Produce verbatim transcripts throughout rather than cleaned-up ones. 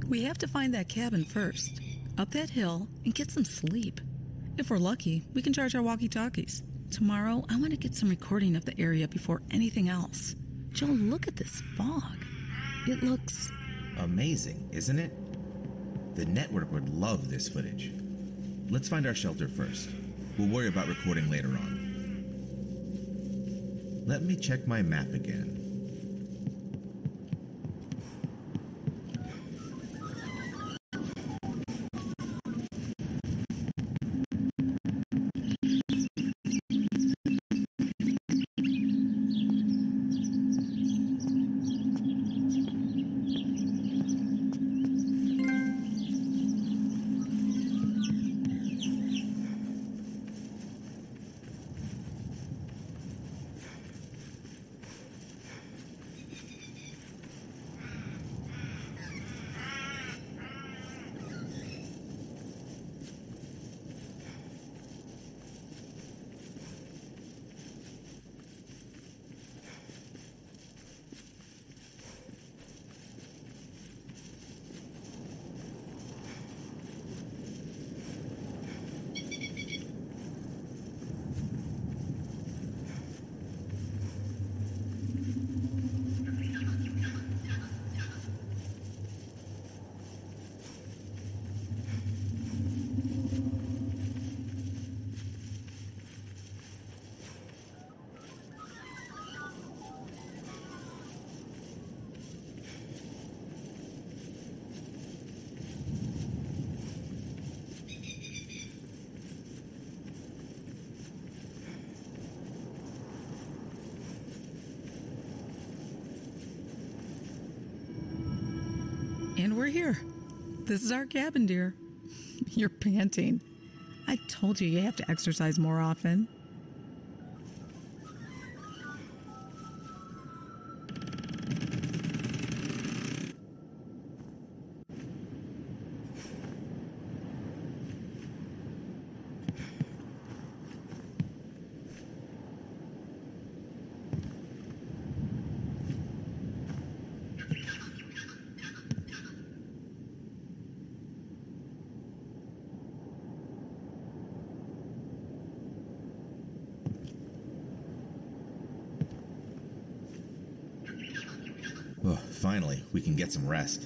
We have to find that cabin first, up that hill, and get some sleep. If we're lucky, we can charge our walkie-talkies. Tomorrow, I want to get some recording of the area before anything else. Joe, look at this fog. It looks... amazing, isn't it? The network would love this footage. Let's find our shelter first. We'll worry about recording later on. Let me check my map again. And we're here. This is our cabin, dear. You're panting. I told you you have to exercise more often. Oh, finally, we can get some rest.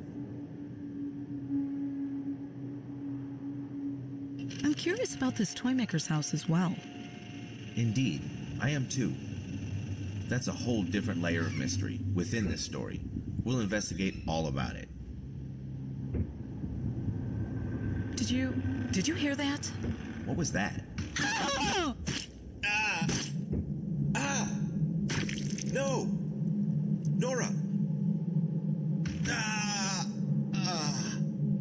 I'm curious about this toymaker's house as well. Indeed, I am too. That's a whole different layer of mystery within this story. We'll investigate all about it. Did you... did you hear that? What was that? Ah! Ah! Ah! No! Nora! Ah! Ah!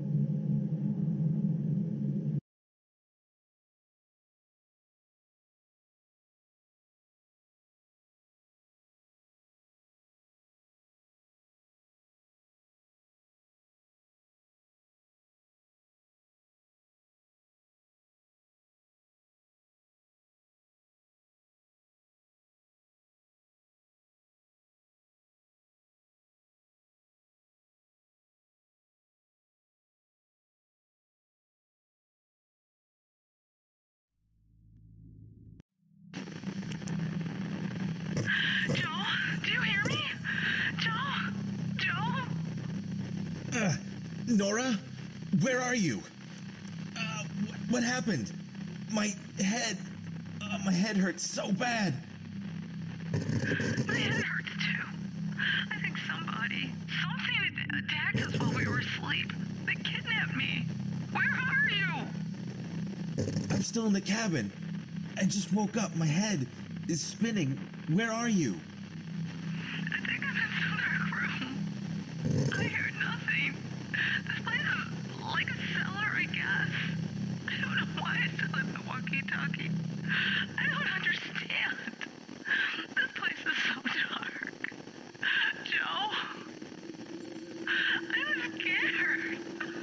Do you hear me? Joe? Joe? Uh, Nora? Where are you? Uh, wh- what happened? My head... Uh, my head hurts so bad. My head hurts too. I think somebody, something attacked us while we were asleep. They kidnapped me. Where are you? I'm still in the cabin. I just woke up. My head is spinning. Where are you? I think I'm in some dark room. I hear nothing. This place is like a cellar, I guess. I don't know why I still have the walkie-talkie. I don't understand. This place is so dark. Joe? I'm scared.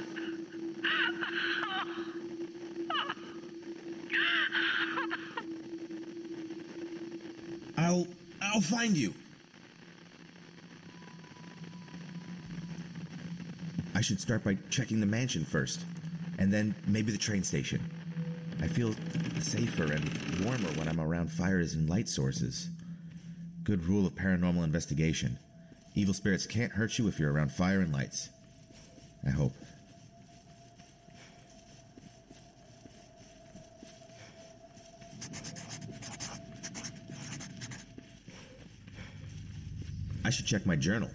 I'll... I'll find you. I should start by checking the mansion first, and then maybe the train station. I feel safer and warmer when I'm around fires and light sources. Good rule of paranormal investigation. Evil spirits can't hurt you if you're around fire and lights. I hope. I should check my journal.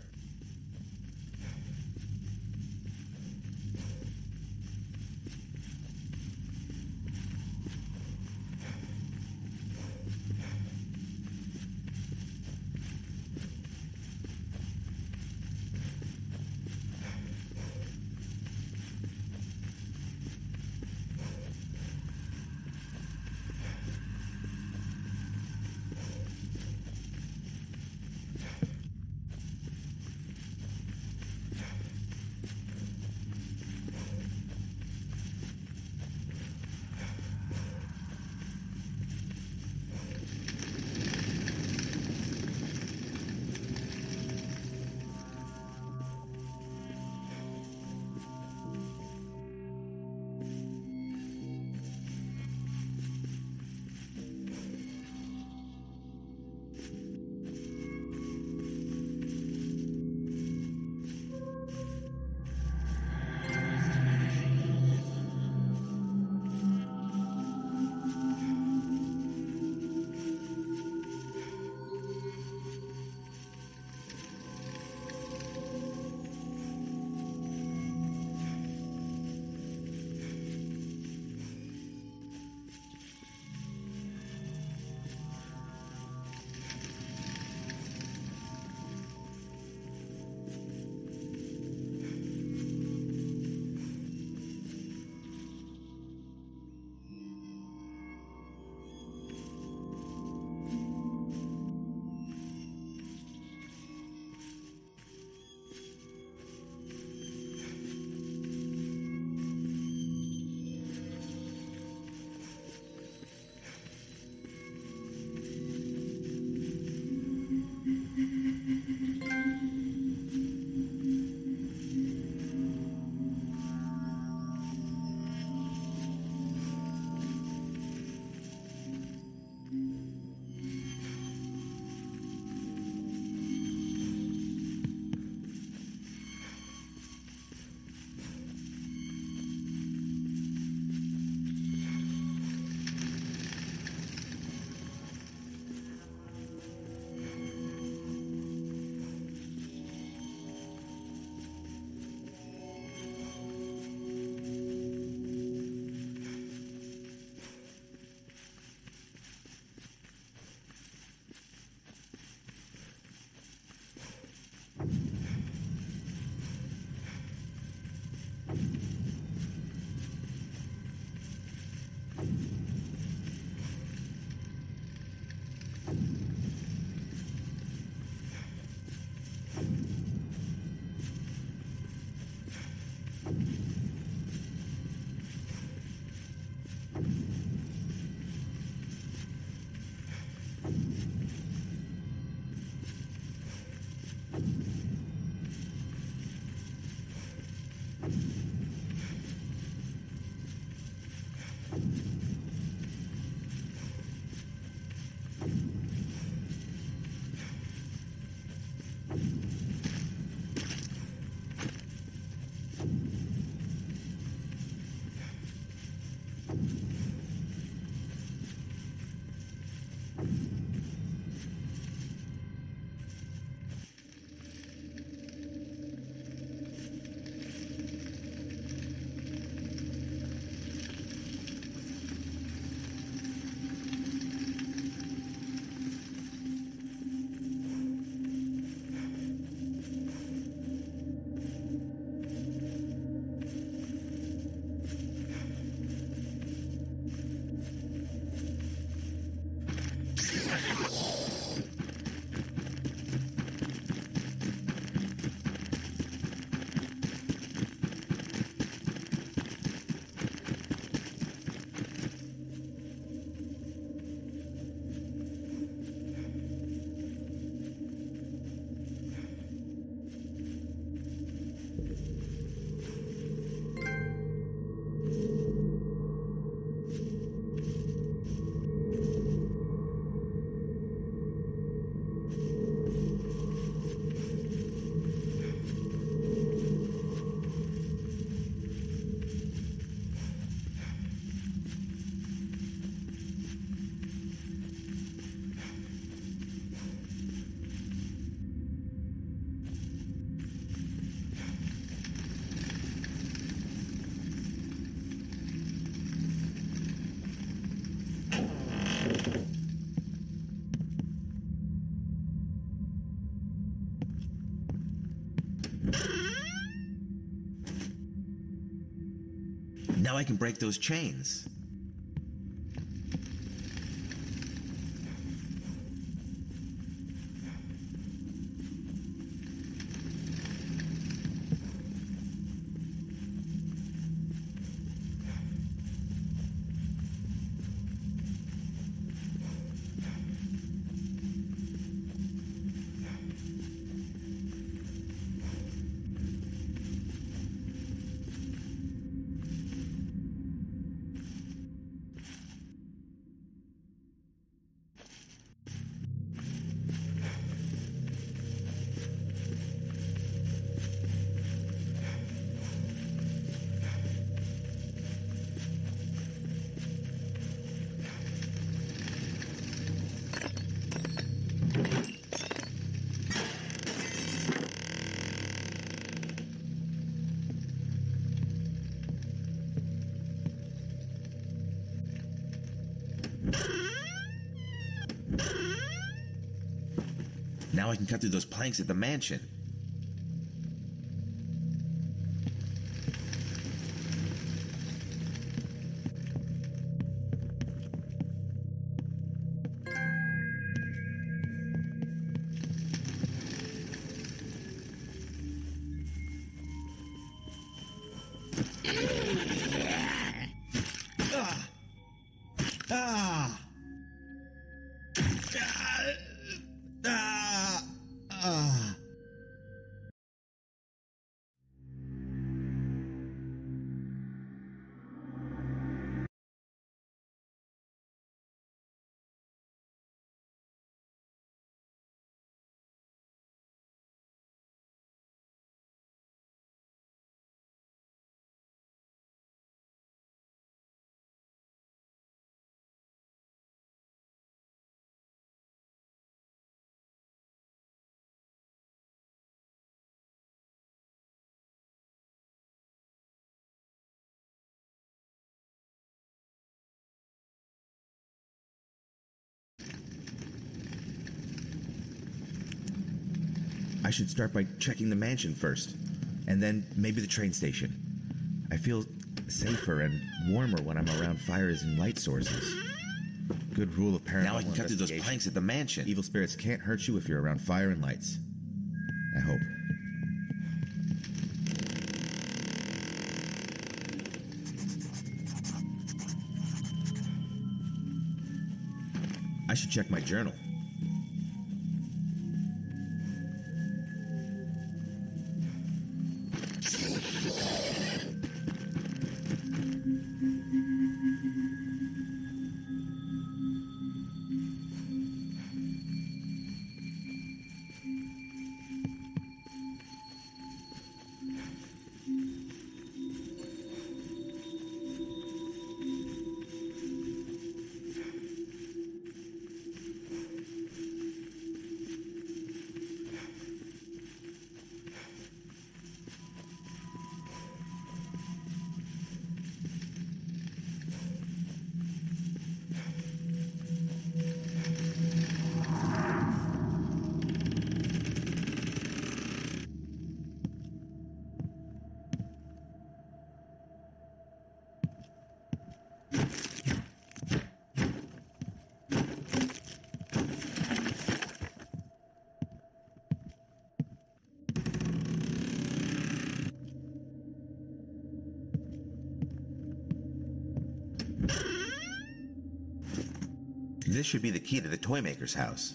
Now I can break those chains. Now I can cut through those planks at the mansion. Ah! Ah! Ah! Ah! I should start by checking the mansion first, and then maybe the train station. I feel safer and warmer when I'm around fires and light sources. Good rule of paranormal. Now I can cut through those planks at the mansion. Evil spirits can't hurt you if you're around fire and lights. I hope. I should check my journal. This should be the key to the toy maker's house.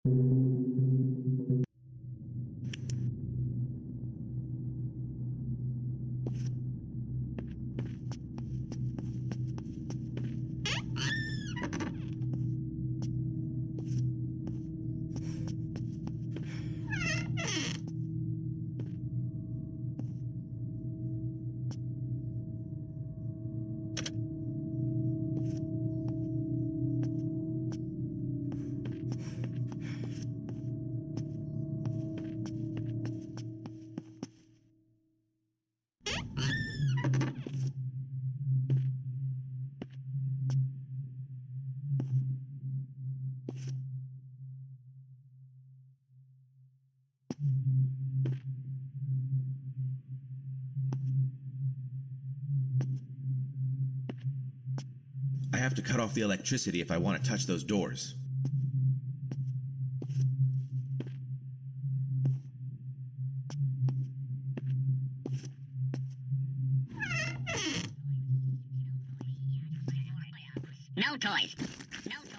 I have to cut off the electricity if I want to touch those doors. No toys. No toys.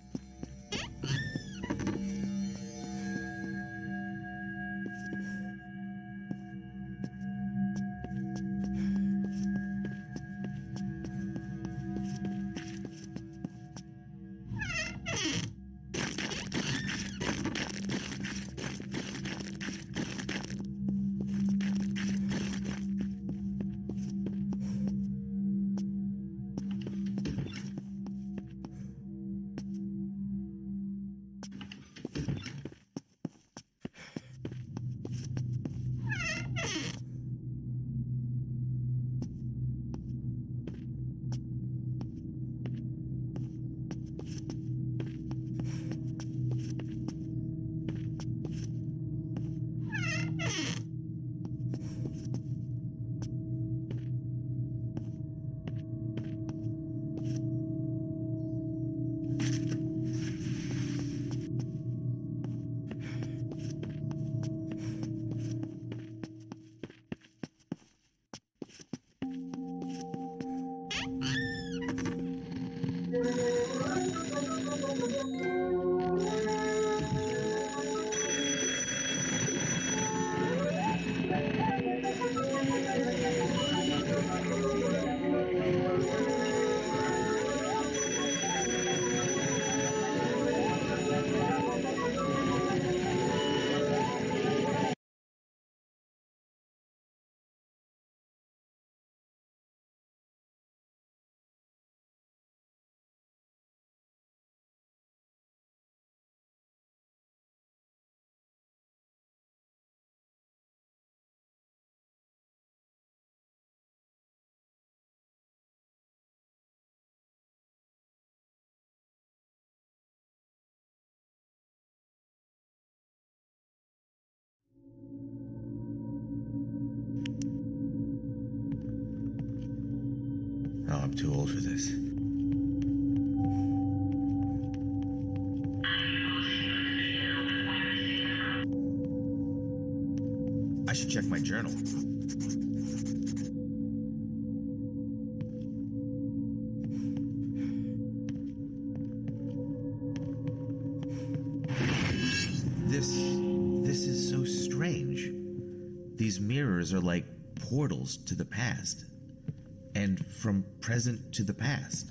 Oh, I'm too old for this. I should check my journal. This... this is so strange. These mirrors are like portals to the past. And from present to the past.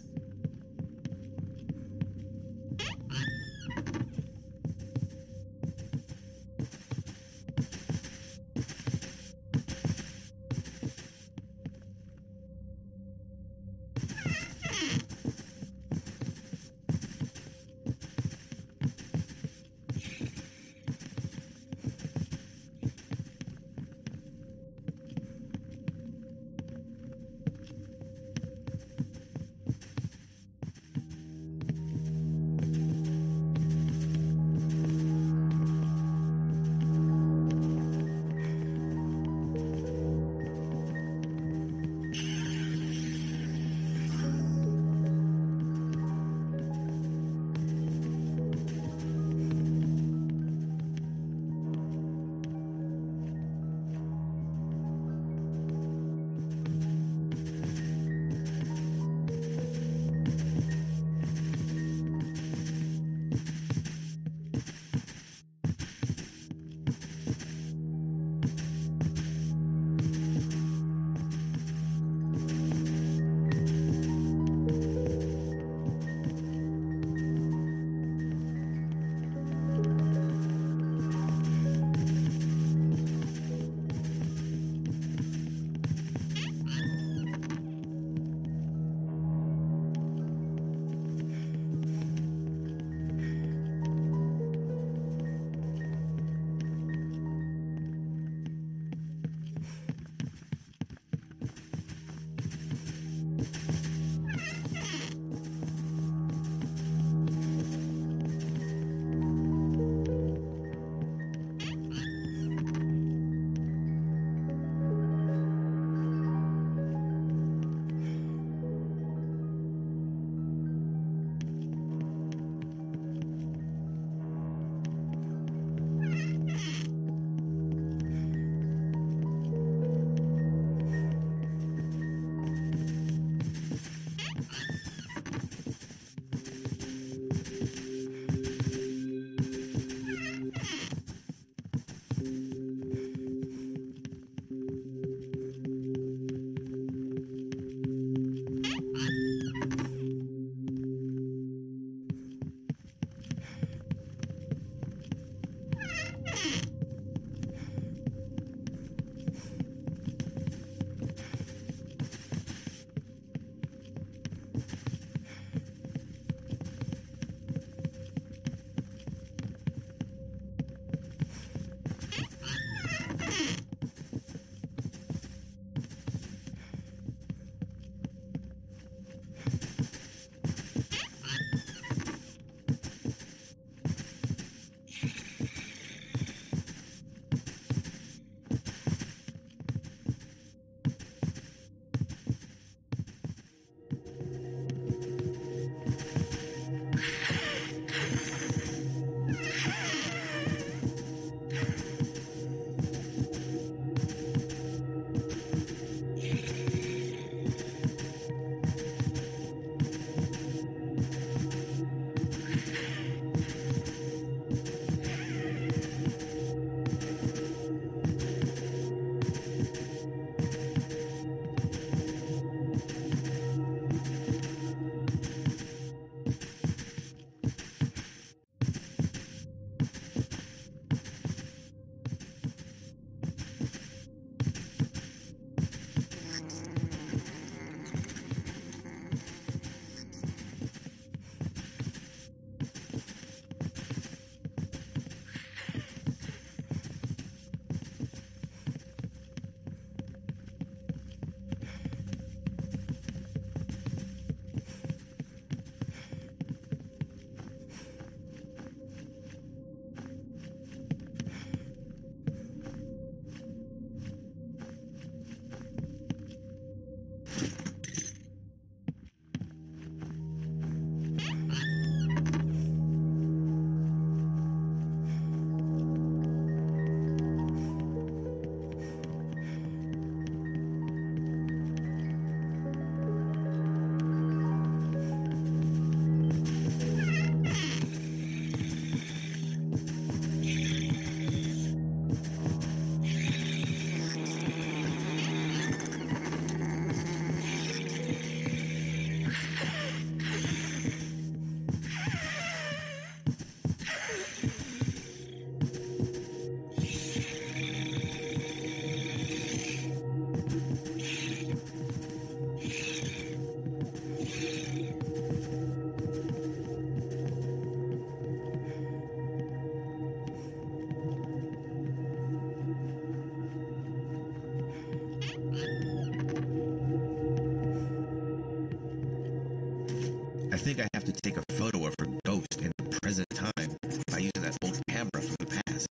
present time by using that old camera from the past.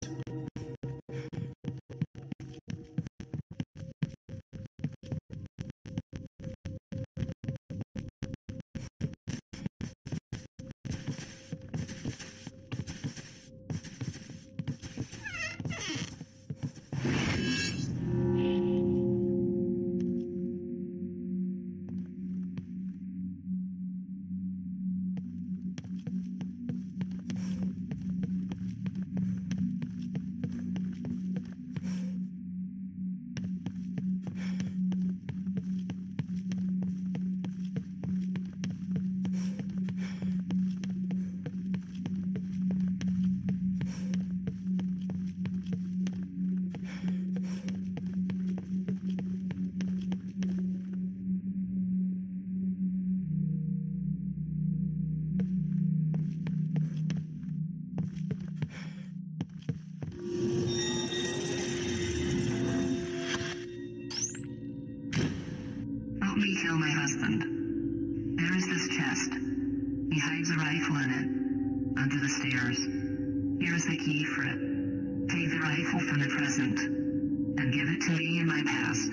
Help me kill my husband. There is this chest. He hides a rifle in it, under the stairs. Here is the key for it. Take the rifle from the present, and give it to me in my past.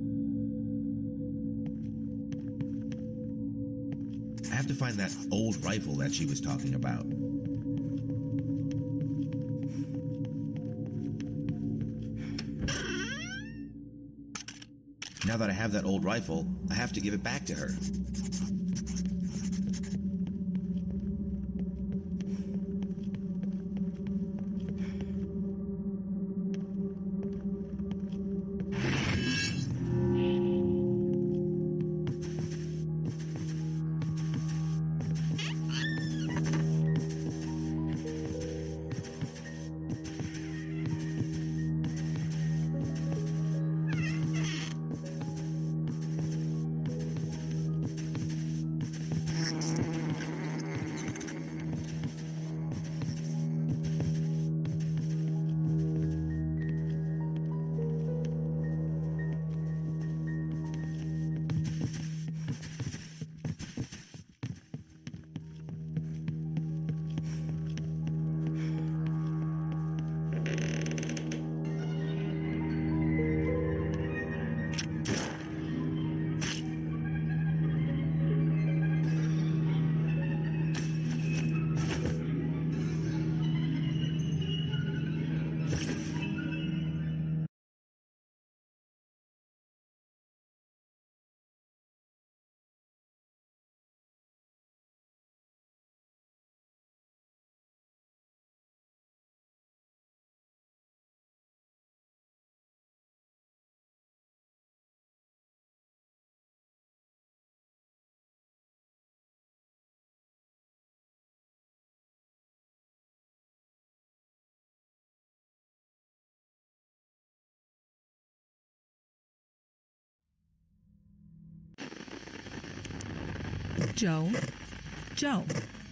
I have to find that old rifle that she was talking about. Now that I have that old rifle, I have to give it back to her. Joe? Joe?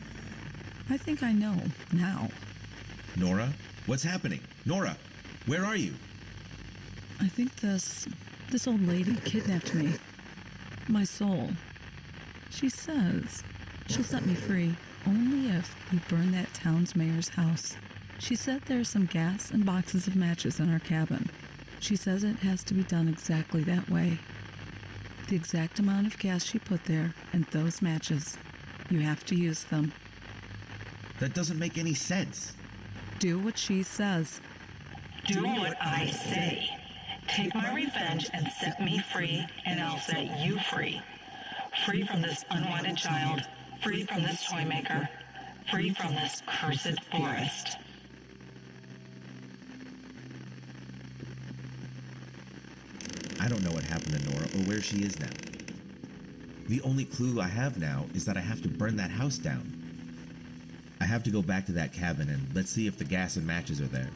I think I know now. Nora? What's happening? Nora, where are you? I think this... this old lady kidnapped me. My soul. She says she'll set me free only if we burn that town's mayor's house. She said there's some gas and boxes of matches in our cabin. She says it has to be done exactly that way. The exact amount of gas she put there and those matches. You have to use them. That doesn't make any sense. Do what she says. Do what I say. Take my revenge and set me free, and I'll set you free. Free from this unwanted child, free from this toy maker, free from this cursed forest. I don't know what happened to Nora or where she is now. The only clue I have now is that I have to burn that house down. I have to go back to that cabin and let's see if the gas and matches are there.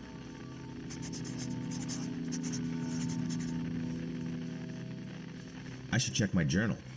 I should check my journal.